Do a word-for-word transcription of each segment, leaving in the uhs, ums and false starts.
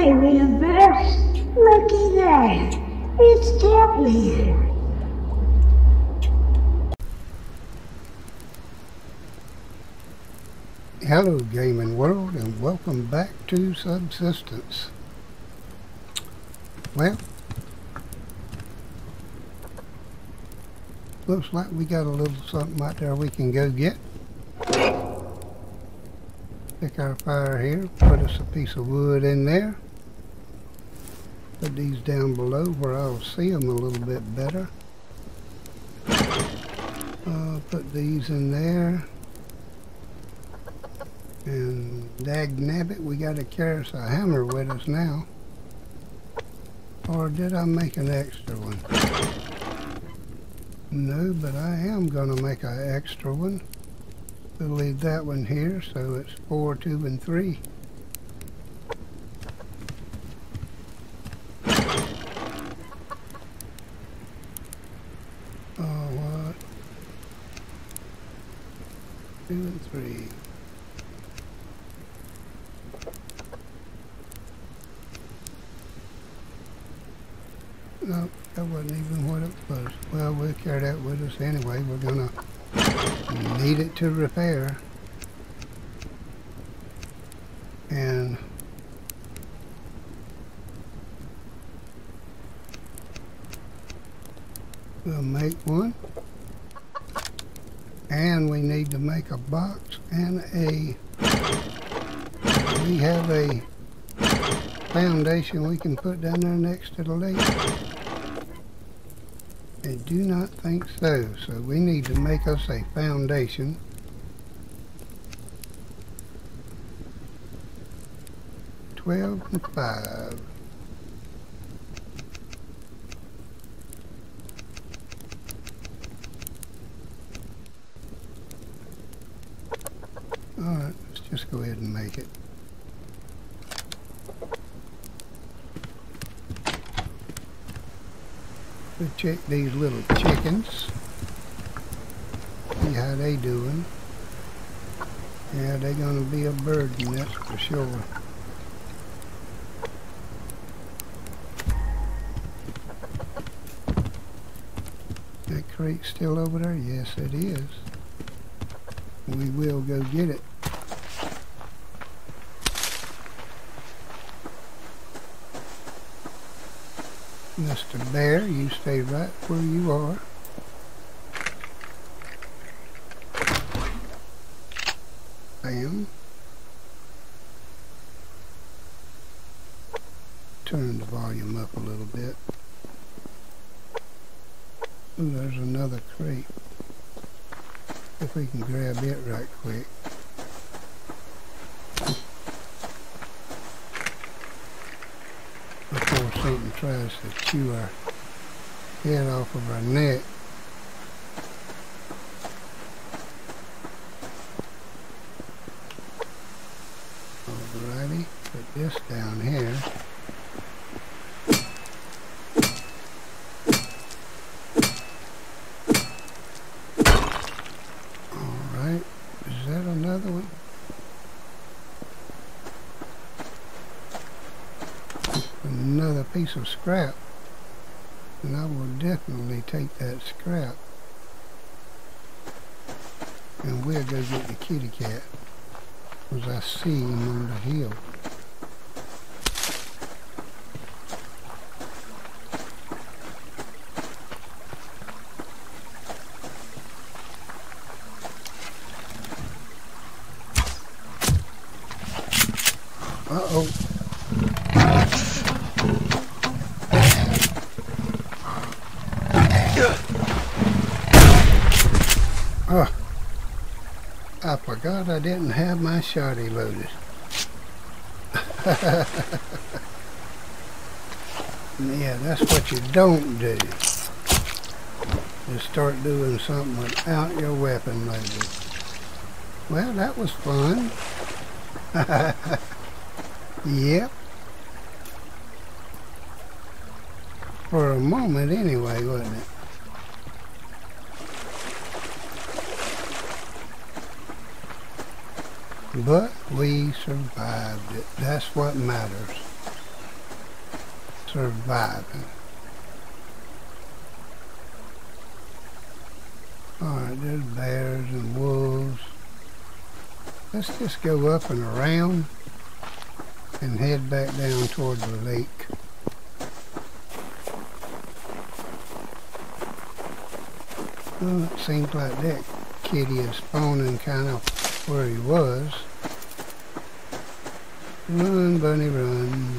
universe, looky there. It's Kelly. Hello gaming world, and welcome back to Subsistence. Well, looks like we got a little something out there we can go get. Pick our fire here, put us a piece of wood in there. Put these down below where I'll see them a little bit better. Uh, put these in there. And dagnabbit, we got to carry us a hammer with us now. Or did I make an extra one? No, but I am going to make an extra one. We'll leave that one here, so it's four, two, and three. Oh, what? Two and three. No, that wasn't even what it was. Well, we'll carry that with us anyway. We're gonna need it to repair. And we'll make one. And we need to make a box and a... We have a foundation we can put down there next to the lake. I do not think so, so we need to make us a foundation. Twelve and five. Alright, let's just go ahead and make it. We'll check these little chickens, see how they doing. Yeah, they're gonna be a burden, that's for sure. That crate still over there? Yes, it is. We will go get it. Mister Bear, you stay right where you are. Bam. Turn the volume up a little bit. Ooh, there's another crate. If we can grab it right quick. Before something tries to chew our head off of our neck. Alrighty, put this down here. Alright, is that another one? Another piece of scrap, and I will definitely take that scrap, and we'll go get the kitty cat, because I see him on the hill. Uh-oh. Oh, I forgot I didn't have my shotty loaded. Yeah, that's what you don't do. Just start doing something without your weapon loaded. Well, that was fun. Yep. For a moment anyway, wasn't it? But we survived it. That's what matters. surviving. Alright, there's bears and wolves. Let's just go up and around and head back down toward the lake. Well, it seems like that kitty is spawning kind of where he was. Run, bunny, run.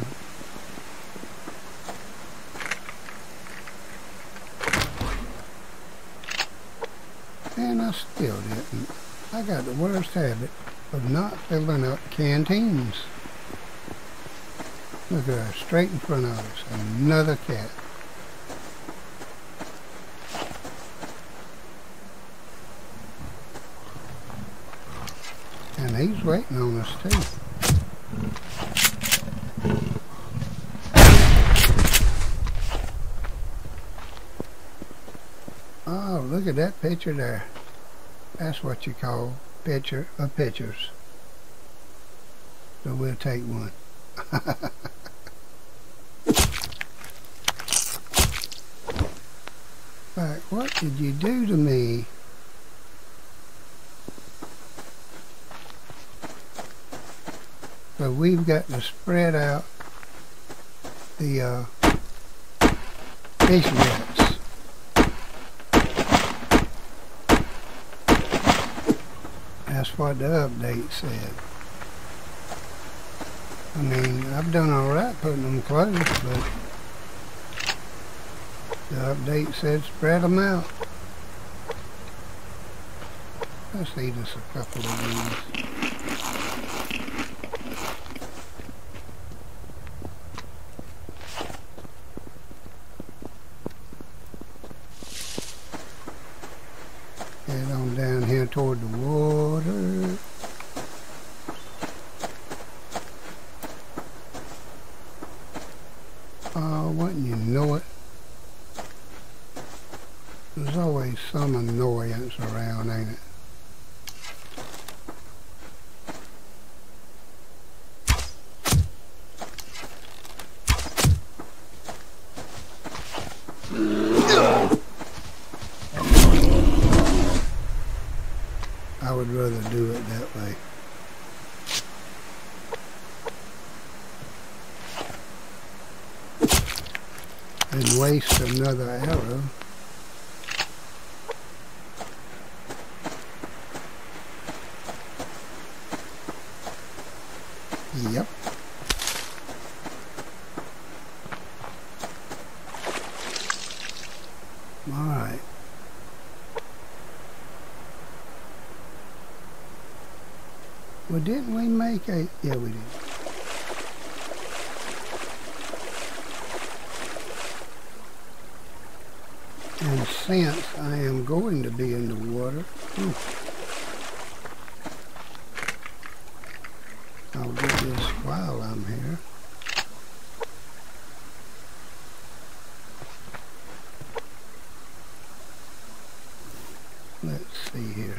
And I still didn't. I got the worst habit of not filling up canteens. Look at her, straight in front of us. Another cat. And he's waiting on us too. Oh, look at that picture there. That's what you call picture of pictures. So we'll take one. Like, what did you do to me? So we've got to spread out the uh, fish nets. That's what the update said. I mean, I've done alright putting them close, but the update said spread them out. Let's eat us a couple of these. Head on down here toward the water. Oh, wouldn't you know it? There's always some annoyance around, ain't it? I would rather do it that way. And waste another arrow. Yep. All right. Well, didn't we make a... Yeah, we did. And since I am going to be in the water, ooh, I'll do this while I'm here. Let's see here.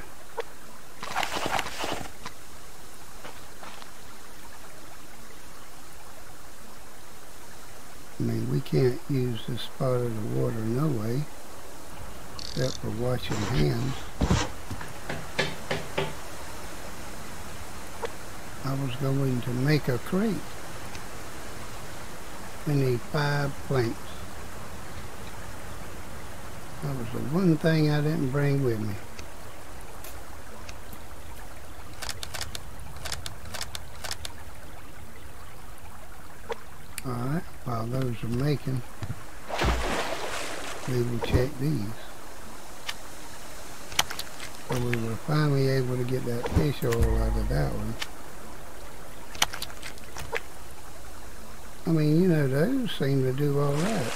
I mean, we can't use this spot of the water no way, except for washing hands. I was going to make a crate. We need five planks. That was the one thing I didn't bring with me. Alright, while those are making, we will check these. So we were finally able to get that fish oil out of that one. I mean, you know, those seem to do all right.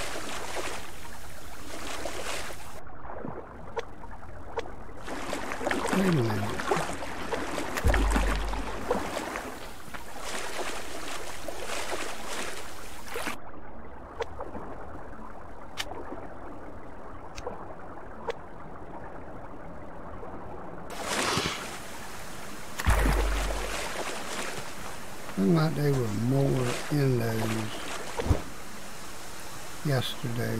Wait a minute. Looked like they were more in those. yesterday.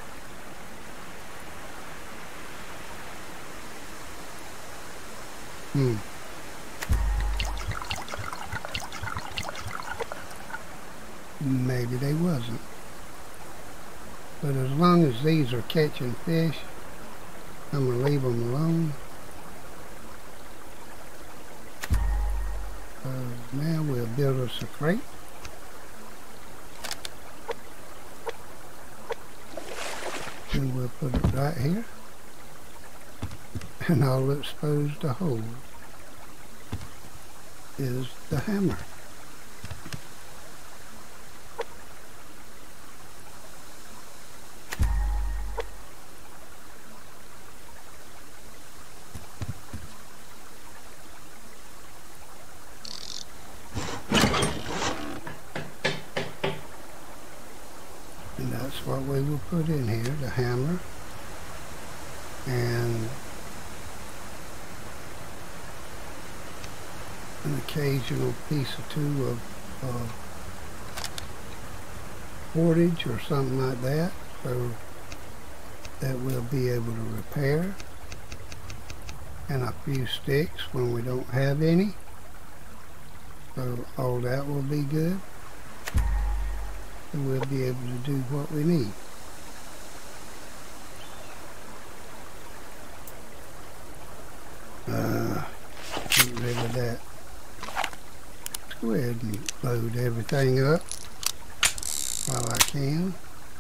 Hmm. Maybe they wasn't. But as long as these are catching fish, I'm going to leave them alone. Uh, now we'll build us a crate. And we'll put it right here. And all it's supposed to hold is the hammer. And that's what we will put in here, the hammer, and an occasional piece or two of uh, cordage or something like that, so that we'll be able to repair, and a few sticks when we don't have any, so all that will be good, and we'll be able to do what we need. Uh, get rid of that. Let's go ahead and load everything up while I can.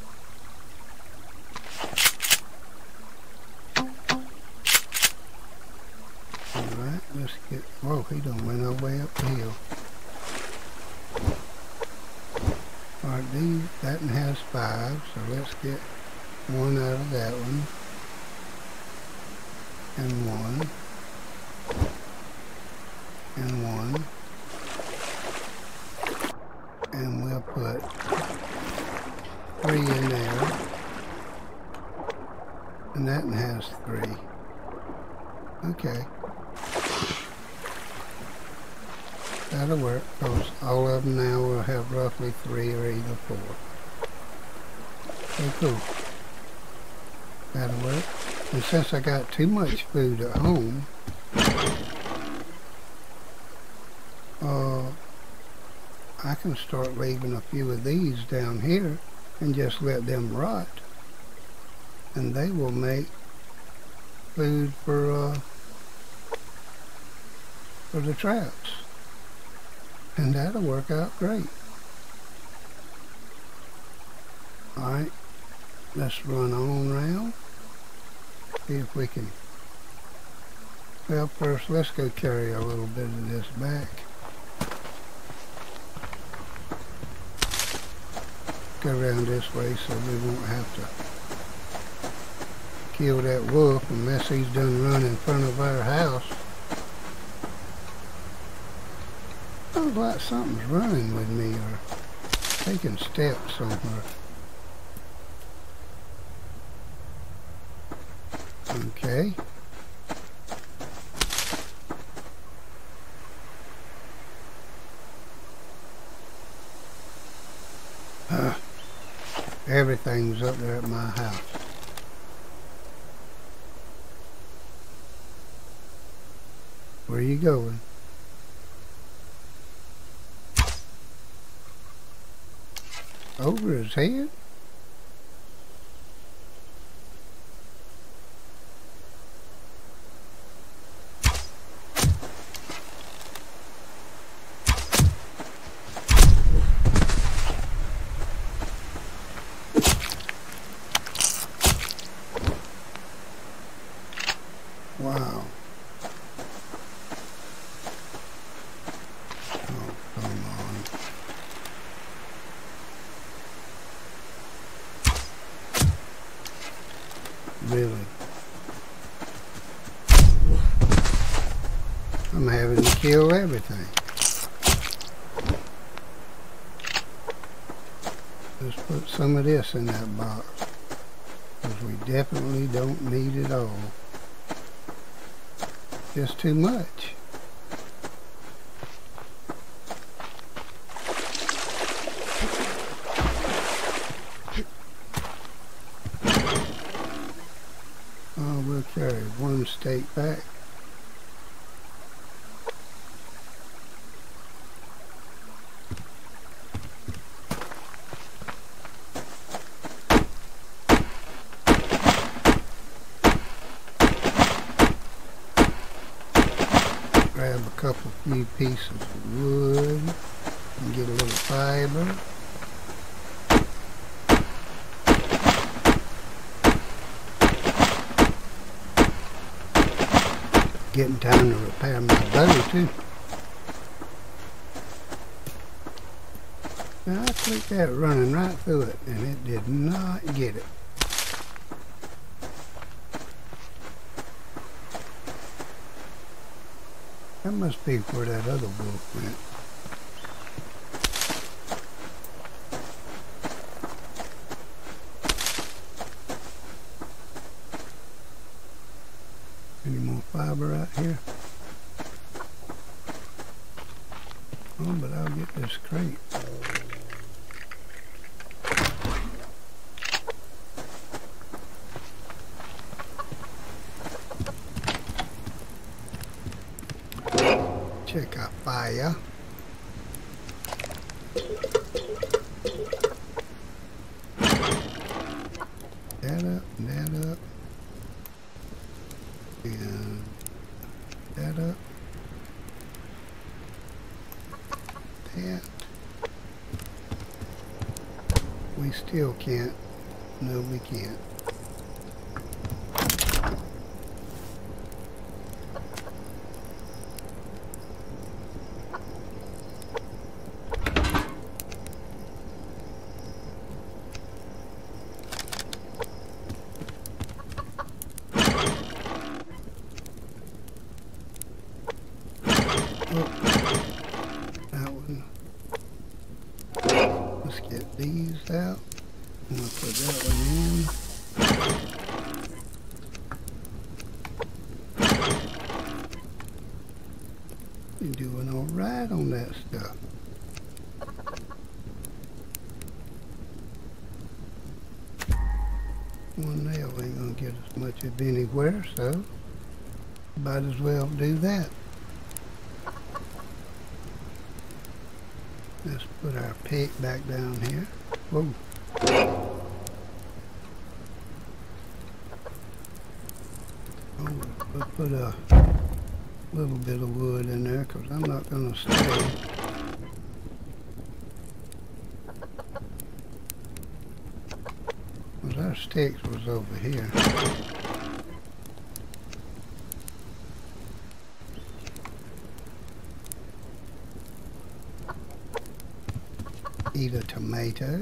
Alright, let's get, whoa, he done went all the way up the hill. Alright, these, that one has five, so let's get one out of that one. And one. And one. And we'll put three in there. And that one has three. Okay. That'll work, because all of them now will have roughly three or either four. Okay, cool. That'll work. And since I got too much food at home, uh, I can start leaving a few of these down here and just let them rot. And they will make food for, uh, for the traps. And that'll work out great. Alright, let's run on around. See if we can. Well, first let's go carry a little bit of this back. Go around this way so we won't have to kill that wolf unless he's done run in front of our house. Sounds like something's running with me or taking steps somewhere. Okay. Uh, everything's up there at my house. Where are you going? Over his head? Wow. Oh, come on. Really? I'm having to kill everything. Let's put some of this in that box, because we definitely don't need it all. Just too much. one stake back. Grab a couple few pieces of wood and get a little fiber. Getting time to repair my bow too. Now I clicked that running right through it and it did not get it. That must be where that other wolf went. Any more fiber out here? Oh, but I'll get this crate. Check out fire. That up, that up. And that up. That. We still can't. No, we can't. That one. Let's get these out. I'm gonna put that one in. You're doing all right on that stuff. One nail ain't gonna get us much of anywhere, so might as well do that. Let's put our pick back down here. Whoa. Oh, we'll put a little bit of wood in there because I'm not going to stay. Because our sticks was over here. Eat a tomato.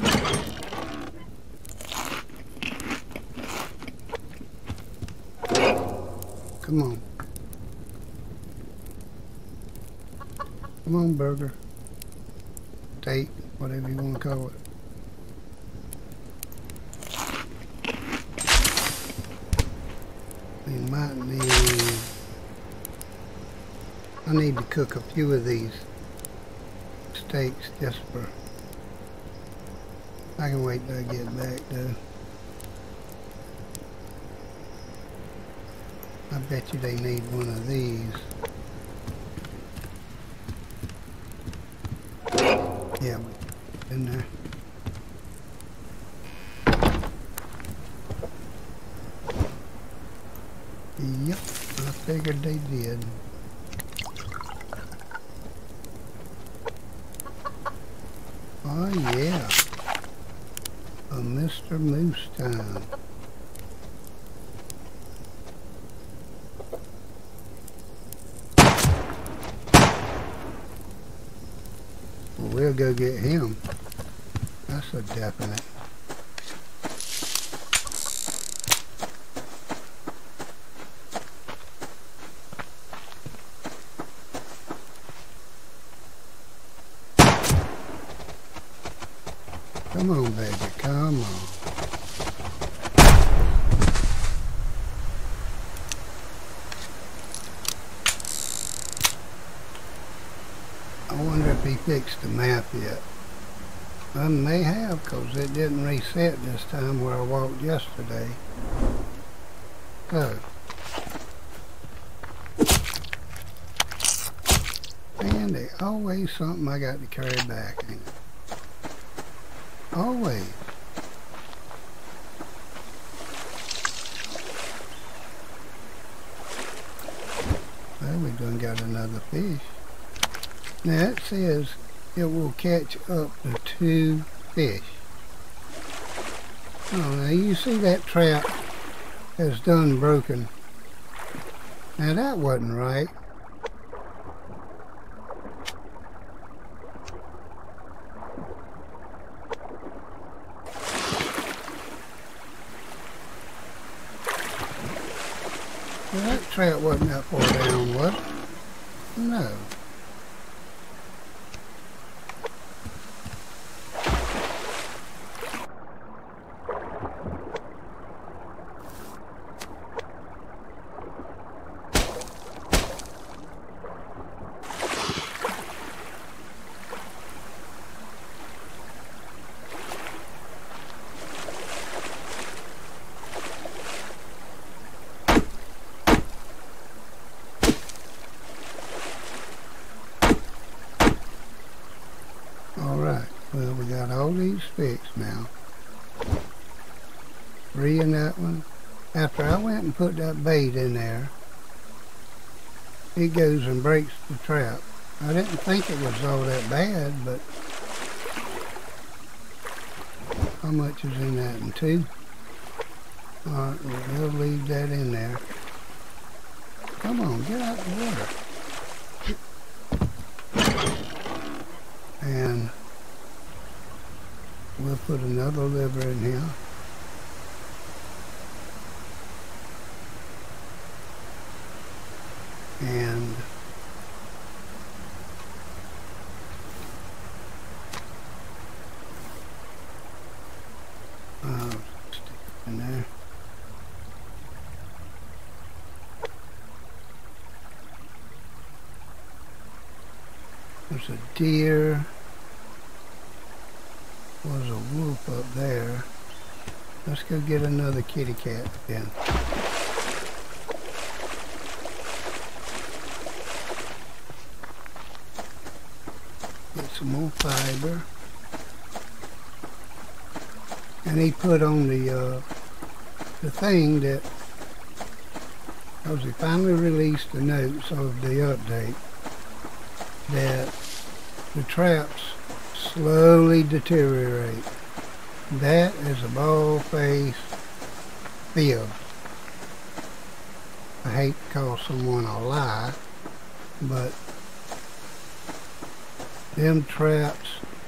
Come on. Come on, burger. Steak, whatever you want to call it. We might need... I need to cook a few of these steaks just for... I can wait till I get back though. I bet you they need one of these. Yeah, in there. Yep, I figured they did. Oh yeah. A Mister Moose time. Well, we'll go get him. That's a definite. Come on, baby, come on. I wonder if he fixed the map yet. I may have, because it didn't reset this time where I walked yesterday. So, And there's always something I got to carry back. Ain't it? Always. Well, we done got another fish. Now it says it will catch up to two fish. Oh, now you see that trap has done broken. Now that wasn't right. Well, that trap wasn't that far down, was it? No. Alright, well we got all these fixed now. Three in that one. After I went and put that bait in there, it goes and breaks the trap. I didn't think it was all that bad, but how much is in that? In two? Alright, well, we'll leave that in there. Come on, get out the water. And we'll put another liver in here. And uh, stick it in there. There's a deer. Was a wolf up there. Let's go get another kitty cat then. Get some more fiber. And he put on the uh, the thing that, because he finally released the notes of the update, that the traps slowly deteriorate. That is a bald face fib. I hate to call someone a lie, but them traps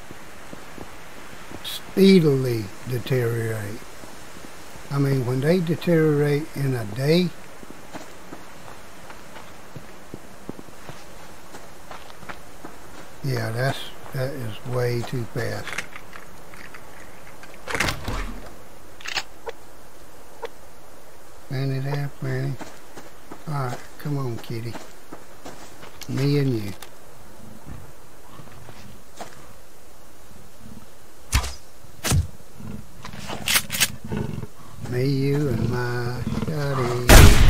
speedily deteriorate. I mean, when they deteriorate in a day, yeah, that's that is way too fast. Plenty there, plenty. Alright, come on, kitty. Me and you. Me, you, and my shawty.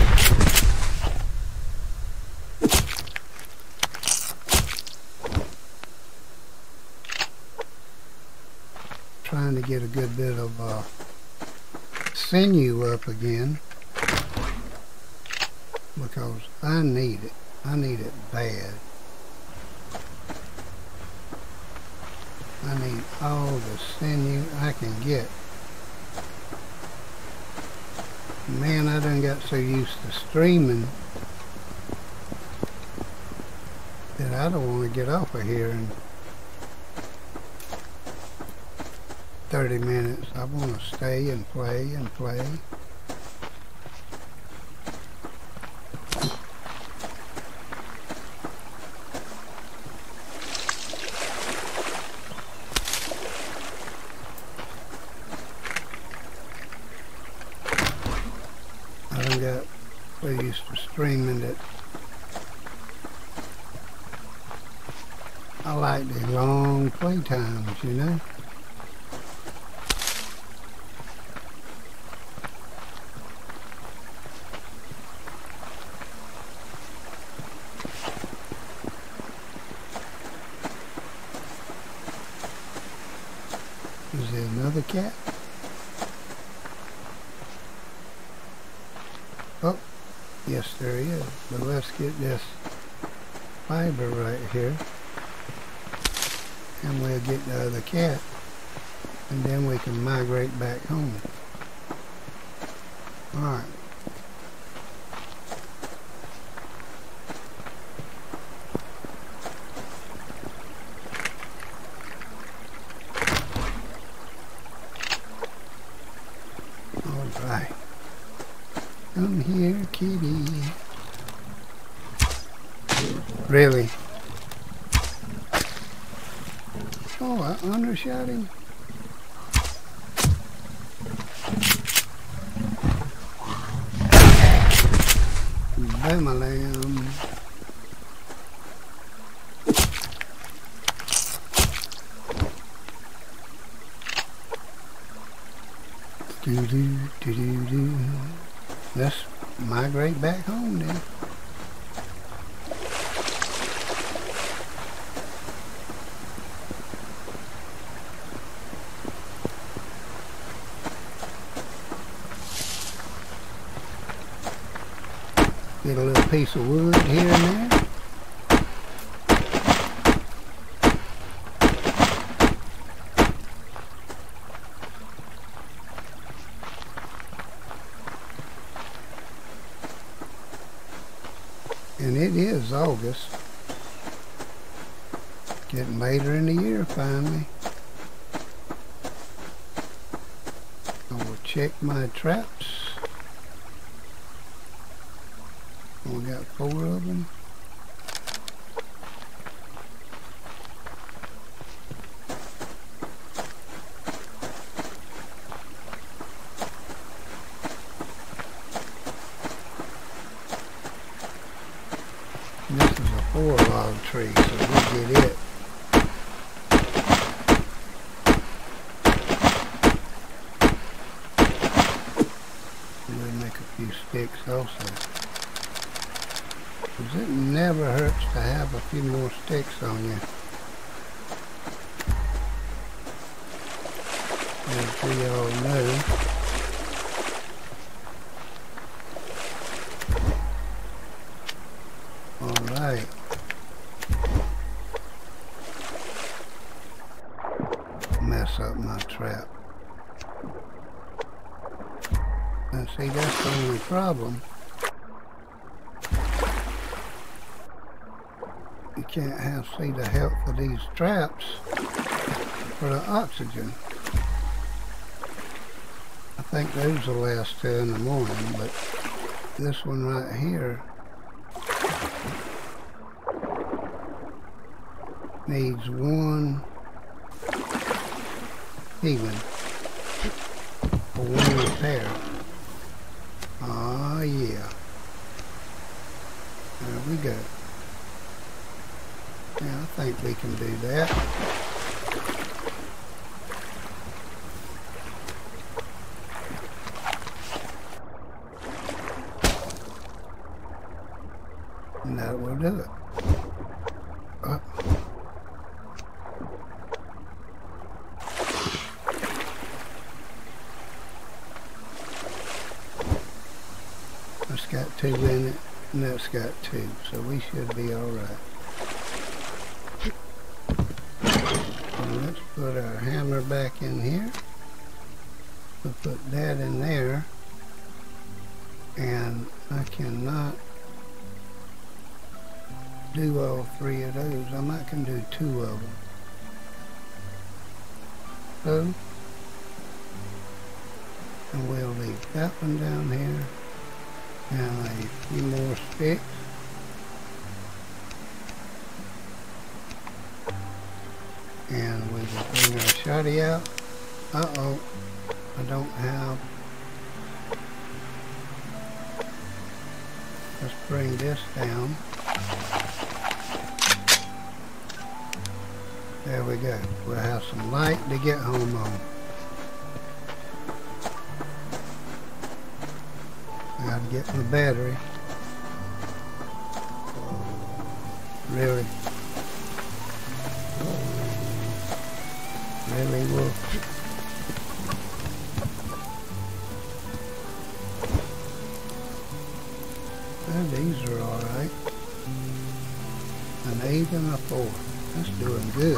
Trying to get a good bit of uh, sinew up again, because I need it. I need it bad. I need all the sinew I can get. Man, I done got so used to streaming that I don't want to get off of here in thirty minutes. I want to stay and play and play. I done got so used to streaming that I like the long play times, you know. Is there another cat? Oh, yes there is. But let's get this fiber right here. And we'll get the other cat. And then we can migrate back home. Alright. Alright. Come here, kitty. Really? Oh, I undershot him. Bam-a-lam. Do do do do do. Let's migrate back home then. Get a little piece of wood here and there. And it is August. Getting later in the year finally. I will check my traps. We got four of them. And this is a four log tree, so we'll get it. We'll make a few sticks also. Because it never hurts to have a few more sticks on you. As we all know. Alright. Mess up my trap. And see, that's the only problem. You can't have see the health of these traps for the oxygen. I think those will last till in the morning, but this one right here needs one healing for one repair. Oh yeah. There we go. Yeah, I think we can do that. And that will do it. Oh. That's got two in it, and that's got two, so we should be alright. Let's put our hammer back in here. We'll put that in there. And I cannot do all three of those. I might can do two of them. So, and we'll leave that one down here. And a few more sticks. And we will bring our shotty out. Uh-oh, I don't have. Let's bring this down. There we go. We'll have some light to get home on. I gotta get my battery. Really? Really, Wolf? these are alright. An eight and a four. That's doing good.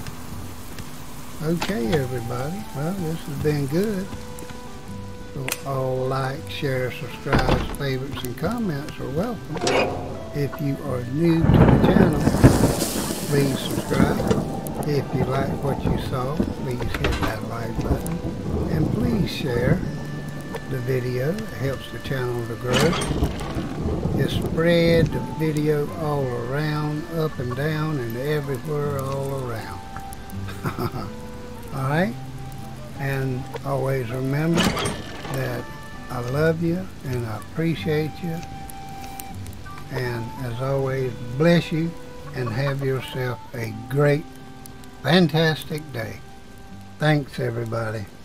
Okay, everybody. Well, this has been good. So all like, share, subscribe, favorites, and comments are welcome. If you are new to the channel, please subscribe. If you like what you saw, please hit that like button. And please share the video. It helps the channel to grow. Just spread the video all around, up and down, and everywhere all around. Alright? And always remember that I love you and I appreciate you. And as always, bless you and have yourself a great, fantastic day. Thanks, everybody.